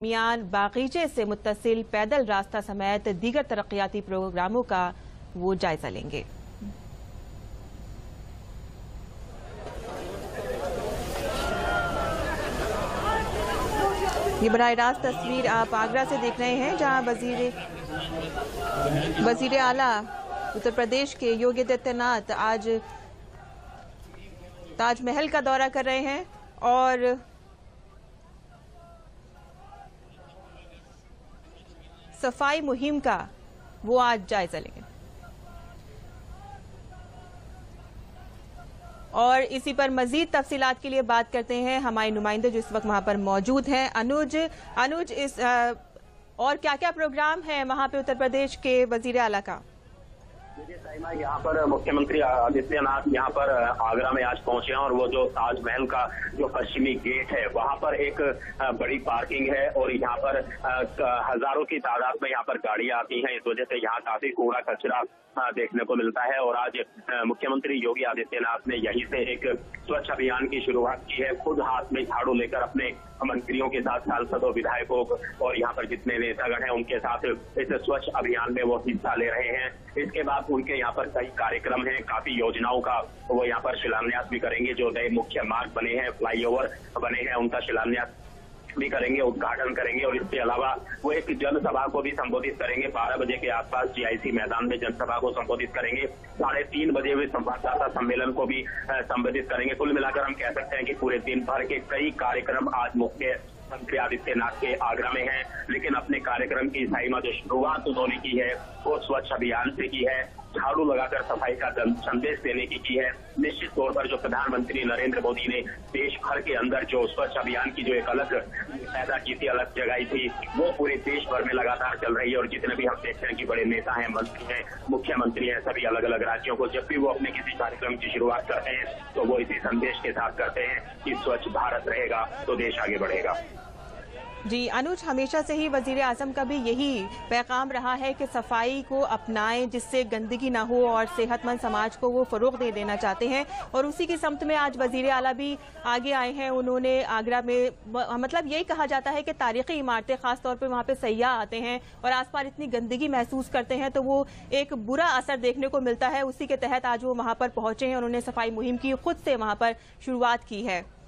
मियान बागीचे से मुत्तसिल पैदल रास्ता समेत दीगर तरक्याती प्रोग्रामों का वो जायजा लेंगे। ये बराह रास्त तस्वीर आप आगरा से देख रहे हैं, जहां वजीर आला उत्तर प्रदेश के योगी आदित्यनाथ आज ताजमहल का दौरा कर रहे हैं और सफाई मुहिम का वो आज जायजा लेंगे। और इसी पर मजीद तफसीलात के लिए बात करते हैं हमारे नुमाइंदे जो इस वक्त वहां पर मौजूद हैं। अनुज इस और क्या क्या प्रोग्राम है वहां पे उत्तर प्रदेश के वजीर आला का? यहाँ पर मुख्यमंत्री आदित्यनाथ यहाँ पर आगरा में आज पहुंचे हैं और वो जो ताजमहल का जो पश्चिमी गेट है वहाँ पर एक बड़ी पार्किंग है और यहाँ पर हजारों की तादाद में यहाँ पर गाड़ियां आती हैं। इस वजह से यहाँ काफी कूड़ा कचरा देखने को मिलता है और आज मुख्यमंत्री योगी आदित्यनाथ ने यहीं से एक स्वच्छ अभियान की शुरुआत की है। खुद हाथ में झाड़ू लेकर अपने मंत्रियों के साथ, सांसदों, विधायकों और यहाँ पर जितने नेतागण हैं उनके साथ इस स्वच्छ अभियान में वो हिस्सा ले रहे हैं। इसके बाद उनके यहाँ पर कई कार्यक्रम हैं, काफी योजनाओं का वो यहाँ पर शिलान्यास भी करेंगे। जो नए मुख्य मार्ग बने हैं, फ्लाईओवर बने हैं, उनका शिलान्यास भी करेंगे, उद्घाटन करेंगे और इसके अलावा वो एक जनसभा को भी संबोधित करेंगे। 12 बजे के आसपास जीआईसी मैदान में जनसभा को संबोधित करेंगे। 3:30 बजे हुए संवाददाता सम्मेलन को भी संबोधित करेंगे। कुल मिलाकर हम कह सकते हैं कि पूरे दिन भर के कई कार्यक्रम आज मुख्यमंत्री आदित्यनाथ के आगरा में हैं, लेकिन अपने कार्यक्रम की साइमा जो शुरुआत उन्होंने की है वो स्वच्छ अभियान से की है, झाड़ू लगाकर सफाई का संदेश देने की है। निश्चित तौर पर जो प्रधानमंत्री नरेंद्र मोदी ने देश भर के अंदर जो स्वच्छ अभियान की जो एक अलग पैदा की थी, अलग जगाई थी, वो पूरे देश भर में लगातार चल रही है। और जितने भी हम देखते हैं कि बड़े नेता हैं, मंत्री हैं, मुख्यमंत्री हैं, सभी अलग अलग राज्यों को जब भी वो अपने किसी कार्यक्रम की शुरुआत करते हैं तो वो इसी संदेश के साथ करते हैं कि स्वच्छ भारत रहेगा तो देश आगे बढ़ेगा। जी अनुज, हमेशा से ही वजीर आजम का भी यही पैगाम रहा है कि सफाई को अपनाएं जिससे गंदगी ना हो और सेहतमंद समाज को वो फरोग दे देना चाहते हैं और उसी की समत में आज वजीर आला भी आगे आए हैं। उन्होंने आगरा में मतलब यही कहा जाता है कि तारीखी इमारतें, खास तौर पे वहाँ पे सयाह आते हैं और आसपास इतनी गंदगी महसूस करते हैं तो वो एक बुरा असर देखने को मिलता है। उसी के तहत आज वो वहाँ पर पहुंचे हैं, उन्होंने सफाई मुहिम की खुद से वहाँ पर शुरुआत की है।